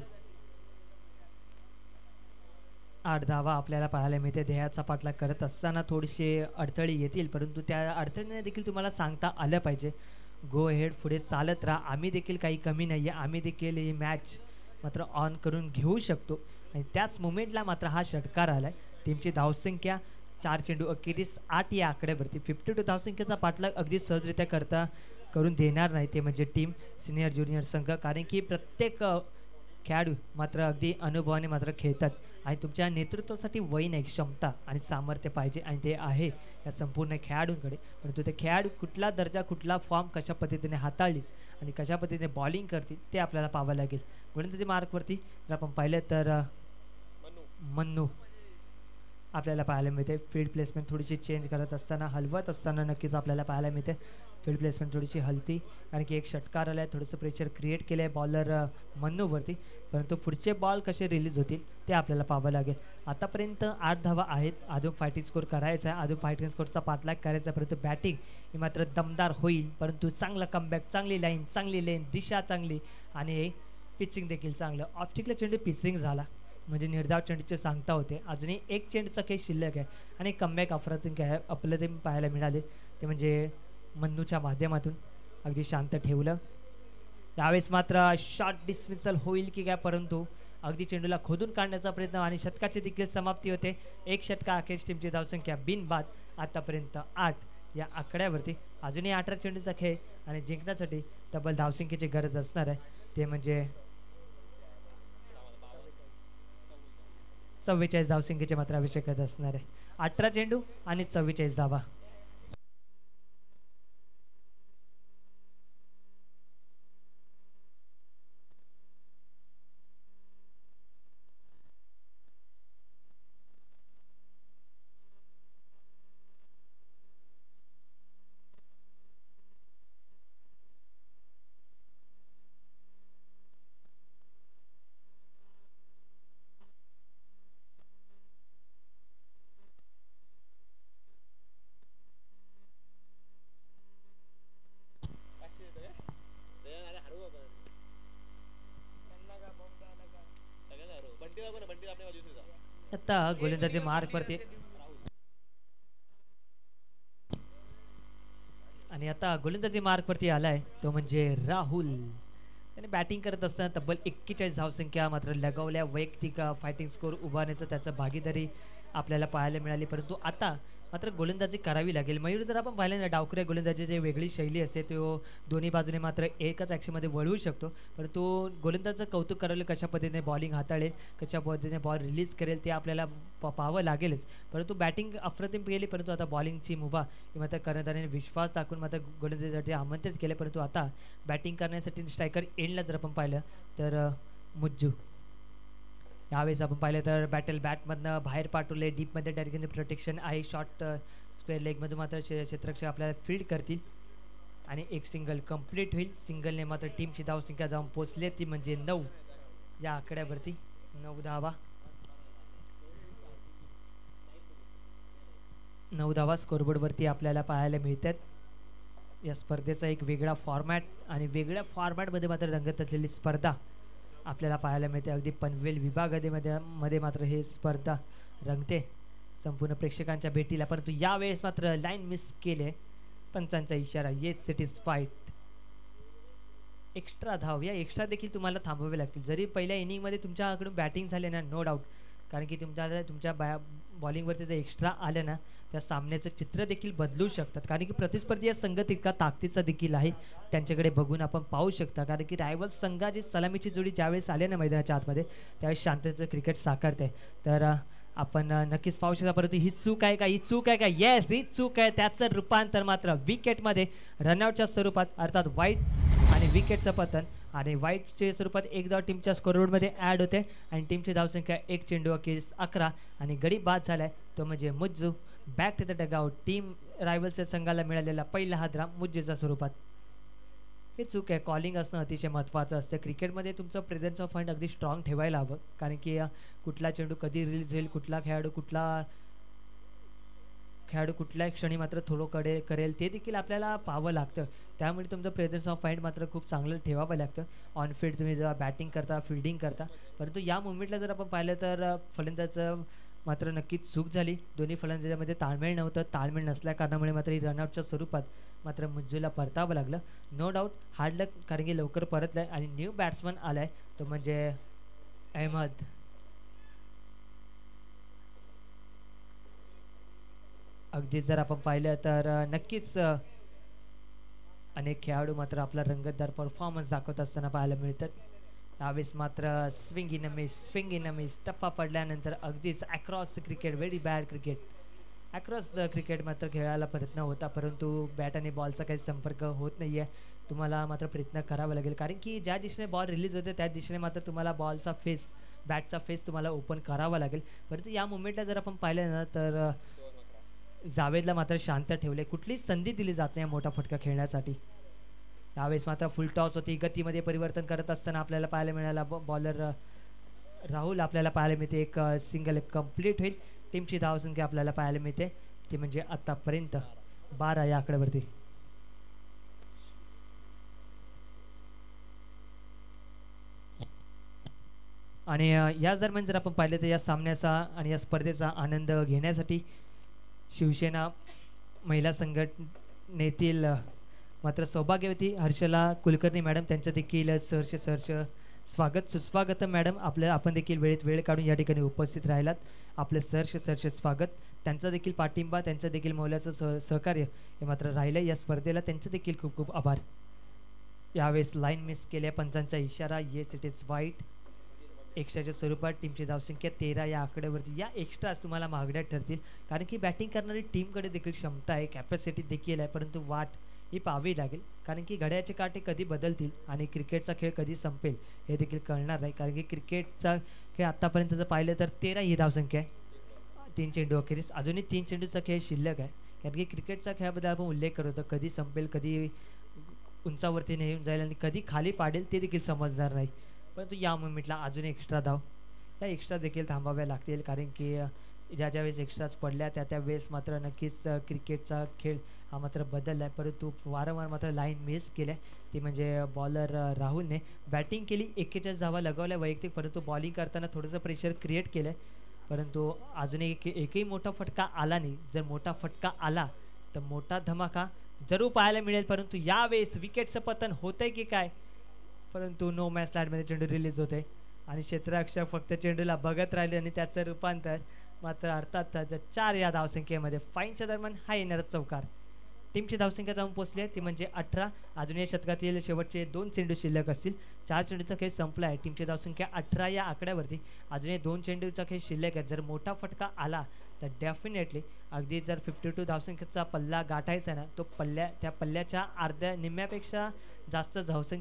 8 धावा आपल्याला पाहायला मिळते. ध्येयाचा पाठलाग करत असताना थोडीशी अडथळे येतील, परंतु त्या अडथळ्याने देखील तुम्हाला सांगता आलं पाहिजे गो हेड, पुढे चालत राहा, आम्ही देखील काही कमी नाही आहे, आम्ही देखील ही मॅच मात्र ऑन करून घेऊ शकतो. आणि त्याच मोमेंटला मात्र हा षटकार आलाय. टीमची धावसंख्या 4 चेंडू अखेरीस 8 या आकड्यावरती. 52 धावसंख्येचा पाठलाग अगदी सहजरित्या करून देणार नाही ते म्हणजे टीम सिनियर ज्युनियर संघ, कारण की प्रत्येक खेळाडू मात्र अगदी अनुभवाने मात्र खेळतात आणि तुमच्या नेतृत्वासाठी वय नाही, क्षमता आणि सामर्थ्य पाहिजे आणि ते आहे या संपूर्ण खेळाडूंकडे. परंतु ते खेळाडू कुठला दर्जा कुठला फॉर्म कशा पद्धतीने हाताळली आणि कशा पद्धतीने बॉलिंग करतील ते आपल्याला पाहावं लागेल. गोलंदाजी मार्कवरती जर आपण पाहिलं तर मन्नू आपल्याला पाहायला मिळते. फील्ड प्लेसमेंट थोडीशी चेंज करत असताना, हलवत असताना नक्कीच आपल्याला पाहायला मिळते. फील्ड प्लेसमेंट थोडीशी हलती, कारण की एक षटकार आला आहे, थोडंसं प्रेशर क्रिएट केलं आहे बॉलर मन्नूवरती, परंतु पुढचे बॉल कसे रिलीज होतील ते आपल्याला पाहावं लागेल. आतापर्यंत 8 धावा आहेत. अजून फायटिंग स्कोर करायचा आहे, अजून फायटिंग स्कोरचा पाठलाग करायचा आहे, परंतु बॅटिंग ही मात्र दमदार होईल. परंतु चांगला कमबॅक, चांगली लाईन, चांगली लेन, दिशा चांगली आणि पिचिंग देखील चांगलं. ऑप्टिकला चेंडू पिचिंग झाला म्हणजे निर्धाव चेंडूचे सांगता होते. अजूनही एक चेंडूचा काही शिल्लक आहे आणि कमबॅक अफरातून काय आपल्याला ते पाहायला मिळाले ते म्हणजे मन्नूच्या माध्यमातून अगदी शांत ठेवलं. यावेळेस मात्र शॉर्ट डिसमिसल होईल की काय, परंतु अगदी चेंडूला खोदून काढण्याचा प्रयत्न आणि षटकाची देखील समाप्ती होते. एक षटका अखेर टीमची धावसंख्या बिनबाद आतापर्यंत 8 या आकड्यावरती. अजूनही 18 चेंडूचा खेळ आणि जिंकण्यासाठी तब्बल धावसंख्येची गरज असणार आहे ते म्हणजे 44 धावसंख्येची मात्र आवश्यकता असणार आहे. 18 चेंडू आणि 44 धावा. आता गोलंदाजी मार्कवरती आणि आता गोलंदाजी मार्कवरती आलाय तो म्हणजे राहुल. त्याने बॅटिंग करत असताना तब्बल 41 धावसंख्या मात्र लगावल्या. वैयक्तिक फायटिंग स्कोर उभारण्याचं त्याचं भागीदारी आपल्याला पाहायला मिळाली, परंतु आता मात्र गोलंदाजी करावी लागेल. मयूर जर आपण पाहिलं ना, डावखऱ्या गोलंदाजीची वेगळी शैली असते, तो दोन्ही बाजूने मात्र एकच ॲक्शनमध्ये वळवू शकतो, परंतु गोलंदाजाचं कौतुक करायला कशा पद्धतीने बॉलिंग हाताळेल, कशा पद्धतीने बॉल रिलीज करेल ते आपल्याला पाहावं लागेलच. परंतु बॅटिंग अप्रतिम केली, परंतु आता बॉलिंगची मुभा ही मात्र कर्णधाराने विश्वास दाखवून मात्र गोलंदाजीसाठी आमंत्रित केले. परंतु आता बॅटिंग करण्यासाठी स्ट्रायकर एंडला जर आपण पाहिलं तर मुज्जू. यावेळेस आपण पाहिलं तर बॅटल बॅटमधनं बाहेर पाठवले, डीपमध्ये डायरेक्टली प्रोटेक्शन आहे. शॉर्ट स्क्वेअर लेगमध्ये मात्र क्षेत्ररक्षक आपल्याला फील्ड करतील आणि एक सिंगल कंप्लीट होईल. सिंगलने मात्र टीमची धावसंख्या जाऊन पोचली, ती म्हणजे 9 या आकड्यावरती. 9 धावा, 9 धावा स्कोरबोर्डवरती आपल्याला पाहायला मिळतात. या स्पर्धेचा एक वेगळा फॉर्मॅट आणि वेगळ्या फॉर्मॅटमध्ये मात्र रंगत असलेली स्पर्धा आपल्याला पाहायला मिळते. अगदी पनवेल विभागामध्ये मात्र हे स्पर्धा रंगते संपूर्ण प्रेक्षकांच्या भेटीला. परंतु यावेळेस मात्र लाईन मिस केले, पंचांचा इशारा. Yes it is fight. Extra धाव, या एक्स्ट्रा देखील तुम्हाला थांबवावे लागतील. जरी पहिल्या इनिंगमध्ये तुमच्याकडून बॅटिंग झाले ना, नो डाऊट, कारण की तुमच्या बॉलिंगवरती जर एक्स्ट्रा आलं ना, त्या सामन्याचं चित्र देखील बदलू शकतात. कारण की प्रतिस्पर्धी संघ तितका ताकदीचा देखील आहे, त्यांच्याकडे बघून आपण पाहू शकता. कारण की रायवल संघाची सलामीची जोडी ज्यावेळेस आले ना मैदानाच्या आतमध्ये, त्यावेळेस शांततेचं क्रिकेट साकारते. तर आपण नक्कीच पाहू शकता. परंतु ही चूक आहे का? ही चूक आहे का? येस, ही चूक आहे. त्याचं रूपांतर मात्र विकेटमध्ये रनआउटच्या स्वरूपात, अर्थात वाईट आणि विकेटचं पतन. आणि वाईटच्या स्वरूपात एक धाव टीमच्या स्कोरबोर्डमध्ये ॲड होते आणि टीमची धावसंख्या एक चेंडू अखेरीस 11 आणि गडी बाद झालाय, तो म्हणजे Mujju. Back to the dugout. Team रायवल्सच्या संघाला मिळालेला पहिला हादरा मुज्जूच्या स्वरूपात. हे चूक आहे. कॉलिंग असणं अतिशय महत्त्वाचं असतं क्रिकेटमध्ये. तुमचं प्रेझेन्स ऑफ माइंड अगदी स्ट्रॉंग ठेवायला हवं, कारण की कुठला चेंडू कधी रिलीज होईल, कुठला खेळाडू कुठल्या क्षणी मात्र थोडं करेल, ते देखील आपल्याला पाहावं लागतं. त्यामुळे तुमचं प्रेझेन्स ऑफ माइंड मात्र खूप चांगलं ठेवावं लागतं. ऑनफील्ड तुम्ही जेव्हा बॅटिंग करता, फिल्डिंग करता. परंतु या मुवमेंटला जर आपण पाहिलं तर फलंदाजाचं मात्र नक्कीच चूक झाली. दोन्ही फलंदाजामध्ये ताळमेळ नव्हतं. ताळमेळ नसल्या कारणामुळे मात्र ही रनआउटच्या स्वरूपात मात्र मुज्जूला परतावं लागलं. नो डाऊट हार्ड लक, कारण की लवकर परतलाय आणि न्यू बॅट्समन आलाय, तो म्हणजे अहमद. अगदी जर आपण पाहिलं तर नक्कीच अनेक खेळाडू मात्र आपला रंगतदार परफॉर्मन्स दाखवत असताना पाहायला मिळतात. यावेळेस मात्र स्विंग इन अ मिस टप्पा पडल्यानंतर अगदीच across cricket, very bad cricket. Across cricket मात्र खेळायला प्रयत्न होता, परंतु बॅट आणि बॉलचा काही संपर्क होत नाही आहे. तुम्हाला मात्र प्रयत्न करावा लागेल, कारण की ज्या दिशेने बॉल रिलीज होते त्या दिशेने मात्र तुम्हाला बॅटचा फेस तुम्हाला ओपन करावा लागेल. परंतु या मुवमेंटला जर आपण पाहिलं ना, तर जावेदला मात्र शांत ठेवले. कुठलीच संधी दिली जात नाही मोठा फटका खेळण्यासाठी. यावेळेस मात्र फुल टॉस होती. गतीमध्ये परिवर्तन करत असताना आपल्याला पाहायला मिळाला बॉलर राहुल आपल्याला पाहायला मिळते. एक सिंगल कंप्लीट होईल. टीमची धावसंख्या आपल्याला पाहायला मिळते, ती म्हणजे आतापर्यंत 12 या आकड्यावरती. आणि या दरम्यान जर आपण पाहिलं तर या सामन्याचा आणि या स्पर्धेचा आनंद घेण्यासाठी शिवसेना महिला संघटनेतील मात्र सौभाग्यवती हर्षला कुलकर्णी मॅडम, त्यांचं देखील सहर्ष स्वागत सुस्वागत मॅडम. आपण देखील वेळ काढून या ठिकाणी उपस्थित राहिलात. आपलं सहर्ष स्वागत. त्यांचा देखील पाठिंबा, त्यांचं देखील मौल्याचं सहकार्य हे मात्र राहिलं या स्पर्धेला. त्यांचं देखील खूप खूप आभार. यावेळेस लाईन मिस केल्या, पंचांचा इशारा. येस इट इज वाईट. एक्स्ट्राच्या स्वरूपात टीमची धावसंख्या 13 या आकड्यावरती. या एक्स्ट्राच तुम्हाला महागड्या ठरतील, कारण की बॅटिंग करणारी टीमकडे देखील क्षमता आहे, कॅपॅसिटी देखील आहे, परंतु वाट ही पाहावी लागेल. कारण की घड्याळाचे काटे कधी बदलतील आणि क्रिकेटचा खेळ कधी संपेल हे देखील कळणार नाही. कारण की क्रिकेटचा खेळ आत्तापर्यंत जर पाहिलं तर 13 ही धावसंख्या आहे. 3 चेंडू अखेरीस अजूनही 3 चेंडूचा खेळ शिल्लक आहे. कारण की क्रिकेटचा खेळाबद्दल आपण उल्लेख करत होतो, कधी संपेल, कधी उंचावरती नेऊन जाईल आणि कधी खाली पाडेल ते देखील समजणार नाही. परंतु या मुवमेंटला अजून एक्स्ट्रा धाव, त्या एक्स्ट्रा देखील थांबाव्या लागतील. कारण की ज्या वेळेस एक्स्ट्राच पडल्या त्या वेळेस मात्र नक्कीच क्रिकेटचा खेळ हा मात्र बदलला आहे. परंतु वारंवार मात्र लाईन मिस केल्या, ती म्हणजे बॉलर राहुलने. बॅटिंग केली, 41 धावा लगवल्या वैयक्तिक, परंतु बॉलिंग करताना थोडंसं प्रेशर क्रिएट केलं, परंतु अजूनही एकही मोठा फटका आला नाही. जर मोठा फटका आला तर मोठा धमाका जरूर पाहायला मिळेल. परंतु यावेळेस विकेटचं पतन होतंय की काय, परंतु नो मॅच स्लॅटमध्ये चेंडू रिलीज होते आणि क्षेत्ररक्षक फक्त चेंडूला बघत राहिले आणि त्याचं रूपांतर मात्र अर्थात 4 या धावसंख्येमध्ये. फाईनच्या दरम्यान हा येणारा चौकार. टीमची धावसंख्या जाऊन पोचली आहे, ती म्हणजे 18. अजून या शतकातील शेवटचे 2 चेंडू शिल्लक असतील. 4 चेंडूचा खेळ संपला आहे. टीमची धावसंख्या 18 या आकड्यावरती. अजूनही 2 चेंडूचा खेळ शिल्लक आहे. जर मोठा फटका आला तर डेफिनेटली अगदी जर 52 धावसंख्येचा पल्ला गाठायचा ना, तो त्या पल्ल्याच्या निम्म्यापेक्षा जास्त धावसंख्या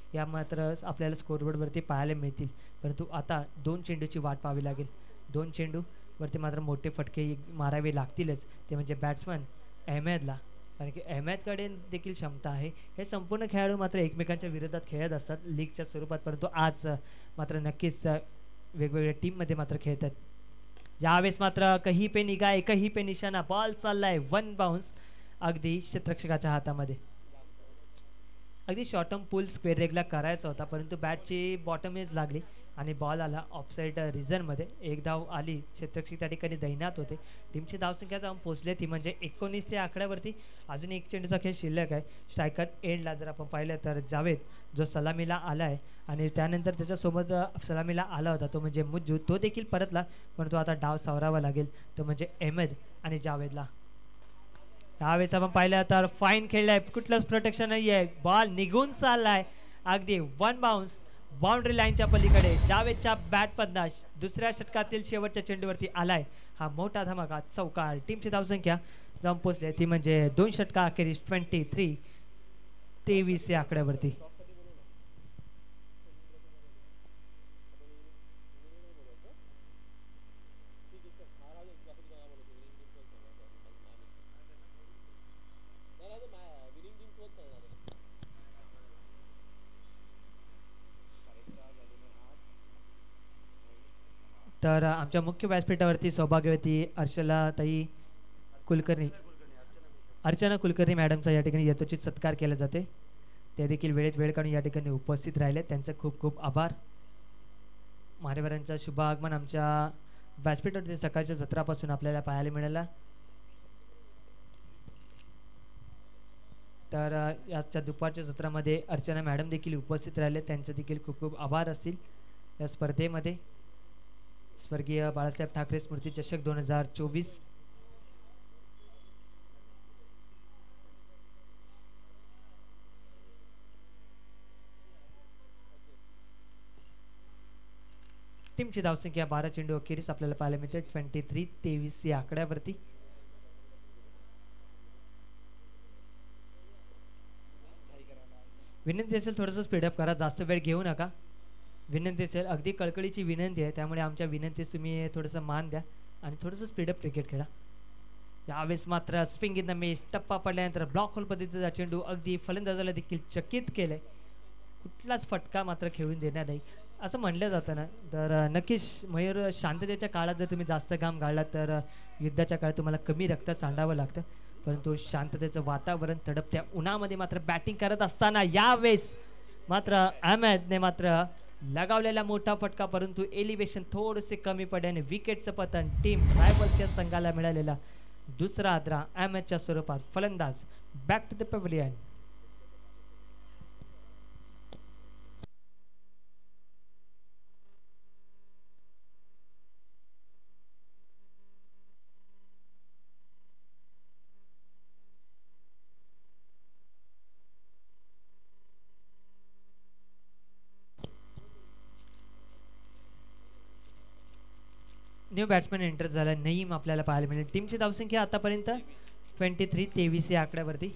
या मात्र आपल्याला स्कोरबोर्डवरती पाहायला मिळतील. परंतु आता 2 चेंडूची वाट पाहावी लागेल. 2 चेंडूवरती मात्र मोठे फटके मारावे लागतीलच, ते म्हणजे बॅट्समन अहमेदला, कारण की अहमेदकडे देखील क्षमता आहे. हे संपूर्ण खेळाडू मात्र एकमेकांच्या विरोधात खेळत असतात लीगच्या स्वरूपात, परंतु आज मात्र नक्कीच वेगवेगळ्या टीममध्ये मात्र खेळतात. यावेळेस मात्र कहीं पे निगाह एकही पे निशाणा, बॉल चाललाय 1 बाउन्स अगदी क्षेत्ररक्षकाच्या हातामध्ये. अगदी शॉर्ट टर्म पुल स्क्वेअर रेगला करायचा होता, परंतु बॅटची बॉटम एज लागली आणि बॉल आला ऑफसाईड रिझनमध्ये. एक धाव आली, क्षेत्ररक्षक त्या ठिकाणी दैनात होते. टीमची धावसंख्या जाऊन पोहोचली ती म्हणजे 19 या आकड्यावरती. अजून एक चेंडूचा खेळ शिल्लक आहे. स्ट्रायकर एंडला जर आपण पाहिलं तर जावेद जो सलामीला आला आहे आणि त्यानंतर त्याच्यासोबत सलामीला आला होता तो म्हणजे मुज्जू, तो देखील परतला, परंतु आता डाव सावरावा लागेल तो म्हणजे अहमद आणि जावेदला. यावेळेस आपण पाहिलं तर फाईन खेळलाय, कुठलंच प्रोटेक्शन नाही आहे, बॉल निघून चाललाय अगदी 1 बाउन्स बाउंड्री लाईनच्या पलीकडे. जावेदच्या बॅटमधनं दुसऱ्या षटकातील शेवटच्या चेंडूवरती आलाय हा मोठा धमाका चौकार. टीमची धावसंख्या जाऊन पोहोचली ती म्हणजे 2 षटका अखेरीस 23 या आकड्यावरती. तर आमच्या मुख्य व्यासपीठावरती सौभाग्यवती अर्चना कुलकर्णी मॅडमचा या ठिकाणी यथोचित सत्कार केला जाते. ते देखील वेळेत वेळ काढून या ठिकाणी उपस्थित राहिले, त्यांचे खूप खूप आभार. मान्यवरांचा शुभ आगमन आमच्या व्यासपीठावरती सकाळच्या सत्रापासून आपल्याला पाहायला मिळाला. तर याच्या दुपारच्या सत्रामध्ये अर्चना मॅडम देखील उपस्थित राहिले, त्यांचे देखील खूप खूप आभार असतील. या स्पर्धेमध्ये स्वर्गीय बाळासाहेब ठाकरे स्मृती चषक 2024 टीमची धावसंख्या 12 चेंडू अखेरीस आपल्याला पाहायला मिळते 23 या आकड्यावरती. विनंती असेल थोडंसं स्पीडअप करा, जास्त वेळ घेऊ नका. विनंती असेल, अगदी कळकळीची विनंती आहे, त्यामुळे आमच्या विनंतीस तुम्ही थोडंसं मान द्या आणि थोडंसं स्पीडअप क्रिकेट खेळा. यावेळेस मात्र स्विंग इन द मिस, टप्पा पडल्यानंतर ब्लॉक होल पद्धतीचा चेंडू अगदी फलंदाजाला देखील चकित केलंय. कुठलाच फटका मात्र खेळून देणार नाही असं म्हणलं जातं ना. तर नक्कीच मयूर, शांततेच्या काळात जर तुम्ही जास्त घाम गाळलात तर युद्धाच्या काळात तुम्हाला कमी रक्त सांडावं लागतं, परंतु शांततेचं वातावरण तडपत्या उन्हामध्ये मात्र बॅटिंग करत असताना यावेळेस मात्र अहमदने मात्र लगावलेला मोठा फटका, परंतु एलिव्हेशन थोडेसे कमी पडल्याने विकेटचं पतन. टीम रायव्हल्सच्या संघाला मिळालेला दुसरा आदरा अहमदच्या स्वरूपात. फलंदाज back to the pavilion. New batsman enter झाला, नईम आपल्याला पाहायला मिळेल. टीमची धावसंख्या आतापर्यंत 23 या आकड्यावरती.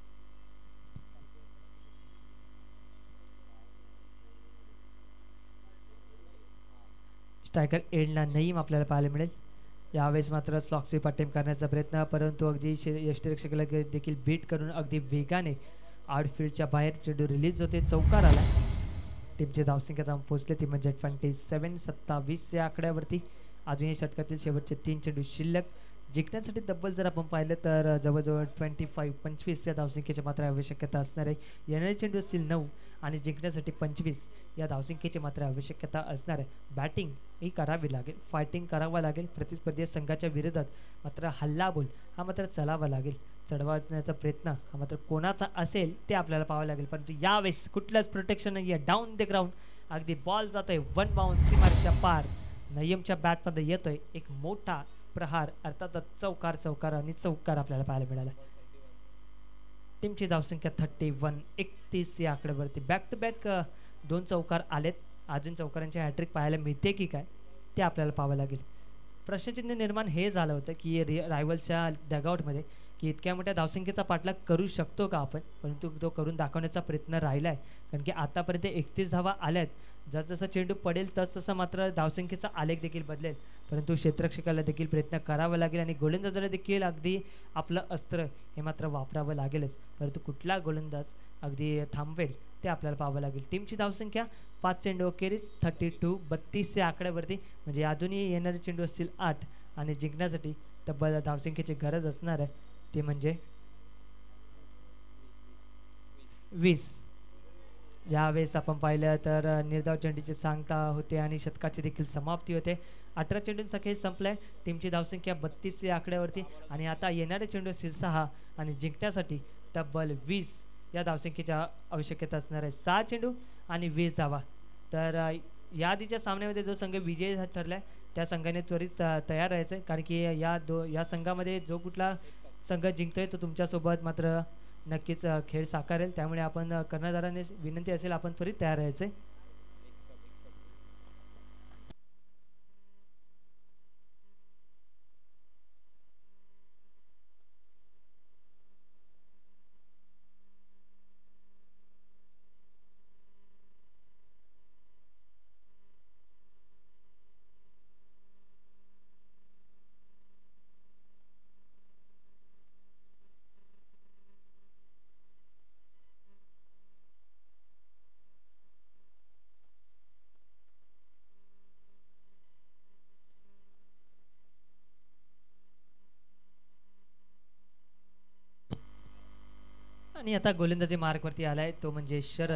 स्ट्रायकर एंडला नईम आपल्याला पाहायला मिळेल. यावेळेस मात्र स्लॉक स्वीप अटेम्प्ट करण्याचा प्रयत्न, परंतु अगदी यष्टिरक्षकाला देखील बीट करून अगदी वेगाने आउटफील्डच्या बाहेर चेंडू रिलीज होते, चौकार आला. टीमची धावसंख्या जाऊन पोहोचली ती म्हणजे 27 या आकड्यावरती. अजूनही षटकातील शेवटचे 3 चेंडू शिल्लक. जिंकण्यासाठी तब्बल जर आपण पाहिलं तर जवळजवळ 25 या धावसंख्येची मात्र आवश्यकता असणार आहे. येणारे चेंडू असतील 9 आणि जिंकण्यासाठी 25 या धावसंख्येची मात्र आवश्यकता असणार आहे. बॅटिंग ही करावी लागेल, फायटिंग करावं लागेल. प्रतिस्पर्धी संघाच्या विरोधात मात्र हल्लाबोल हा मात्र चलावा लागेल. चढवण्याचा प्रयत्न हा मात्र कोणाचा असेल ते आपल्याला पाहावं लागेल, परंतु यावेळेस कुठलंच प्रोटेक्शन नाही आहे. डाऊन द ग्राउंड अगदी बॉल जातोय 1 बाउन्स सीमारेषेच्या पार. नय्यमच्या बॅटमध्ये येतोय एक मोठा प्रहार, अर्थातच चौकार आणि चौकार आपल्याला पाहायला मिळाला. टीमची धावसंख्या 31 या आकड्यावरती. बॅक टू बॅक 2 चौकार आलेत. अजून चौकारांची हॅट्रिक पाहायला मिळते की काय ते आपल्याला पाहावं लागेल. प्रश्नचिन्ह निर्माण हे झालं होतं की रायव्हल्सच्या डगआउटमध्ये की इतक्या मोठ्या धावसंख्येचा पाठलाग करू शकतो का आपण, परंतु तो करून दाखवण्याचा प्रयत्न राहिला आहे. कारण की आतापर्यंत 31 धावा आल्यात. जसजसा चेंडू पडेल तसतसा मात्र धावसंख्येचा आलेख देखील बदलेल, परंतु क्षेत्ररक्षकाला देखील प्रयत्न करावा लागेल आणि गोलंदाजाला देखील अगदी आपलं अस्त्र हे मात्र वापरावं लागेलच. परंतु कुठला गोलंदाज अगदी थांबवेल ते आपल्याला पाहावं लागेल. टीमची धावसंख्या 5 चेंडू अखेरीस 32 32 या आकड्यावरती, म्हणजे अजूनही येणारे चेंडू असतील 8 आणि जिंकण्यासाठी तब्बल धावसंख्येची गरज असणार आहे ते म्हणजे 20. यावेळेस आपण पाहिलं तर निर्धाव चेंडूची सांगता होते आणि शतकाची देखील समाप्ती होते. 18 चेंडूंचा खेळ संपलाय. टीमची धावसंख्या 32 या आकड्यावरती आणि आता येणारे चेंडू असतील 6 आणि जिंकण्यासाठी तब्बल 20 या धावसंख्येच्या आवश्यकता असणार आहे. 6 चेंडू आणि 20 धावा. तर याआधीच्या सामन्यामध्ये जो संघ विजयी ठरलाय त्या संघाने त्वरित तयार राहायचं आहे, कारण की या संघामध्ये जो कुठला संघ जिंकतोय तो तुमच्यासोबत मात्र नक्कीच खेळ साकारेल. त्यामुळे आपण कर्णधाराने विनंती असेल आपण त्वरित तयार राहायचे. आणि आता गोलंदाजी मार्कवरती आलाय तो म्हणजे शरद.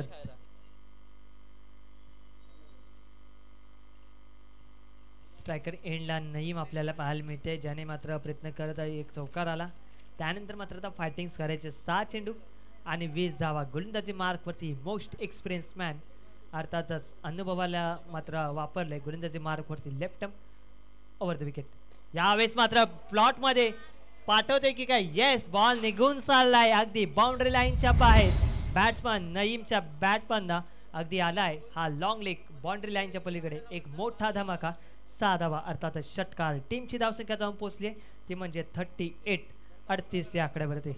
स्ट्रायकर एंडला नईम आपल्याला पाहायला मिळते, ज्याने मात्र प्रयत्न करत आहे. एक चौकार आला, त्यानंतर मात्र आता फायटिंग करायचे. 6 चेंडू आणि 20 धावा. गोलंदाजी मार्कवरती मोस्ट एक्सपिरियन्स मॅन अर्थातच अनुभवाला मात्र वापरले. गोलंदाजी मार्कवरती लेफ्ट ओव्हर द विकेट. यावेळेस मात्र प्लॉटमध्ये पाठवते की काय? येस, बॉल निघून चाललाय अगदी बाउंड्री लाईनच्या बाहेर. बॅट्समन नईमच्या बॅटमधनं अगदी आलाय हा लॉंग लेग बाउंड्री लाईनच्या पलीकडे. एक मोठा धमाका. 6 धावा अर्थातच षटकार. टीमची धावसंख्या जाऊन पोहोचली ती म्हणजे 38 38 या आकड्यावरती.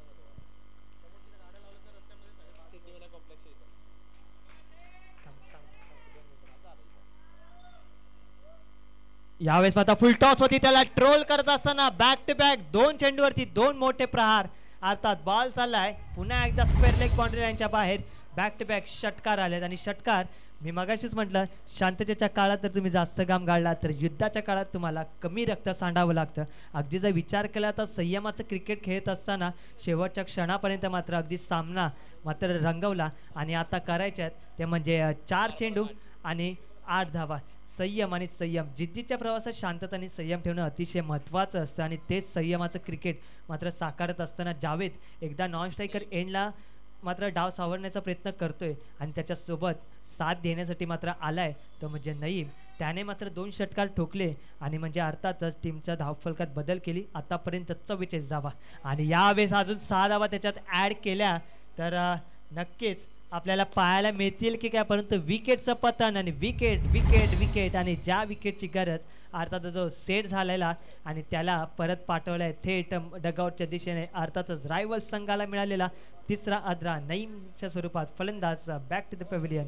यावेळेस आता फुल टॉस होती, त्याला ट्रोल करत असताना बॅक टू बॅक 2 चेंडूवरती 2 मोठे प्रहार. अर्थात बॉल चाललाय पुन्हा एकदा स्क्वेअर लेग बाउंड्री लाईनच्या बाहेर. बॅक टू बॅक षटकार आलेत आणि षटकार मी मगाशीच म्हटलं, शांततेच्या काळात जर तुम्ही जास्त घाम गाळला तर युद्धाच्या काळात तुम्हाला कमी रक्त सांडावं लागतं. अगदी जर विचार केला तर संयमाचं क्रिकेट खेळत असताना शेवटच्या क्षणापर्यंत मात्र अगदी सामना मात्र रंगवला आणि आता करायच्यात ते म्हणजे 4 चेंडू आणि 8 धावा. संयम आणि संयम. जिद्दीच्या प्रवासात शांतता आणि संयम ठेवणं अतिशय महत्त्वाचं असतं आणि तेच संयमाचं क्रिकेट मात्र साकारत असताना जावेद एकदा नॉन स्ट्रायकर एंडला मात्र डाव सावरण्याचा प्रयत्न करतोय आणि त्याच्यासोबत साथ देण्यासाठी मात्र आलाय तो म्हणजे नईम. त्याने मात्र 2 षटकार ठोकले आणि म्हणजे अर्थातच टीमच्या धावफलकात बदल केली. आतापर्यंत 44 धावा आणि यावेळेस अजून 6 धावा त्याच्यात ॲड केल्या तर नक्कीच आपल्याला पाहायला मिळतील की काय. परंतु विकेटचं पतन आणि विकेट विकेट विकेट आणि ज्या विकेटची गरज अर्थात जो सेट झालेला आणि त्याला परत पाठवलाय थेट डगआउटच्या दिशेने. अर्थातच रायवल संघाला मिळालेला तिसरा आद्रा नईमच्या स्वरूपात फलंदाज बॅक टू द पॅव्हिलियन.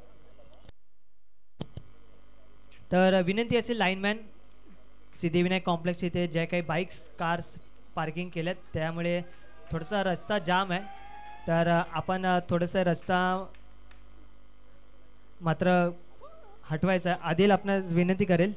तर विनंती असेल लाईनमॅन सिद्धिविनायक कॉम्प्लेक्स इथे जे काही बाईक्स कार्स पार्किंग केल्यात त्यामुळे थोडासा रस्ता जाम आहे, तर आपण थोडंसं रस्ता मात्र हटवायचा. आदिल आपणास विनंती करेल.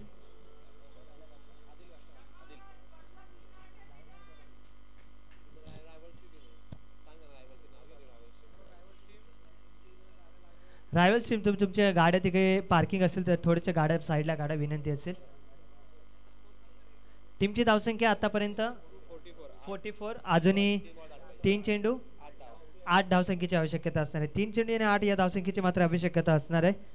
रायवल स्ट्रीम तुमच्या गाड्या तिकडे पार्किंग असेल तर थोड्याशा गाड्या साईडला गाड्या विनंती असेल. टीमची धावसंख्या आतापर्यंत 44. अजूनही 3 चेंडू 8 धावसंख्येची आवश्यकता असणार आहे. 3 चेंडू आणि 8 या धावसंख्येची मात्र आवश्यकता असणार आहे.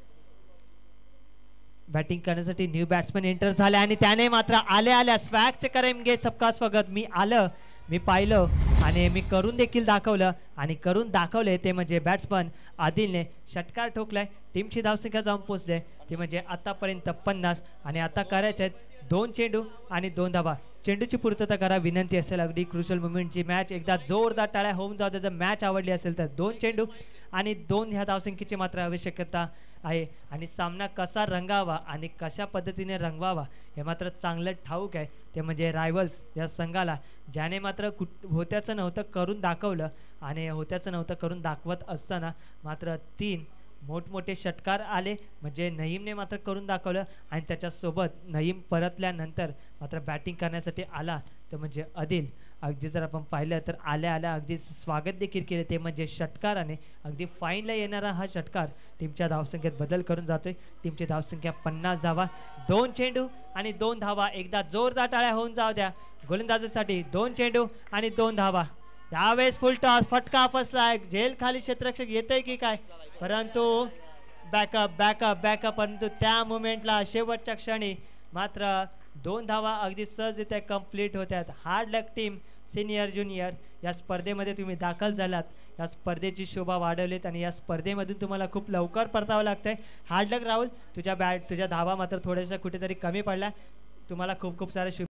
बॅटिंग करण्यासाठी न्यू बॅट्समन एंटर झाले आणि त्याने मात्र आल्या स्वॅगचे करेंगे सबका स्वागत. मी आलं, मी पाहिलं आणि मी करून देखील दाखवलं आणि करून दाखवले ते म्हणजे बॅट्समन आदिलने षटकार ठोकलाय. टीमची धावसंख्या जाऊन पोहोचले ती म्हणजे आतापर्यंत 50 आणि आता करायचे आहेत 2 चेंडू आणि 2 धावा. चेंडूची पूर्तता करा विनंती असेल. अगदी क्रुशल मुवमेंटची मॅच. एकदा जोरदार टाळ्या होऊन जाऊ. जर मॅच आवडली असेल तर 2 चेंडू आणि 2 ह्या धावसंख्येची मात्र आवश्यकता आहे. आणि सामना कसा रंगावा आणि कशा पद्धतीने रंगवावा हे मात्र चांगलं ठाऊक आहे. ते म्हणजे रायव्हल्स या संघाला, ज्याने मात्र होत्याचं नव्हतं करून दाखवलं आणि होत्याचं नव्हतं करून दाखवत असताना मात्र 3 मोठमोठे षटकार आले. म्हणजे नईमने मात्र करून दाखवलं आणि त्याच्यासोबत नईम परतल्यानंतर मात्र बॅटिंग करण्यासाठी आला तर म्हणजे आदिल. अगदी जर आपण पाहिलं तर आल्या आल्या अगदी स्वागत देखील केले, ते म्हणजे षटकाराने. अगदी फाईनला येणारा हा षटकार टीमच्या धावसंख्येत बदल करून जातोय. टीमची धावसंख्या 50 धावा, 2 चेंडू आणि 2 धावा. एकदा जोरदार टाळ्या होऊन जाऊ द्या गोलंदाजीसाठी. 2 चेंडू आणि 2 धावा. यावेळेस फुल टॉस, फटका फसलाय. झेल खाली क्षेत्ररक्षक येतोय की काय, परंतु बॅकअप बॅकअप बॅकअप. परंतु त्या मुमेंटला शेवटच्या क्षणी मात्र 2 धावा अगदी सहजरित्या कंप्लीट होत्यात. Hard luck team senior junior या स्पर्धेमध्ये तुम्ही दाखल झालात. या स्पर्धेची शोभा वाढवलीत आणि या स्पर्धेमधून तुम्हाला खूप लवकर परतावं लागतंय. हार्ड लक राहुल, तुझ्या धावा मात्र थोड्याशा कुठेतरी कमी पडल्या. तुम्हाला खूप खूप साऱ्या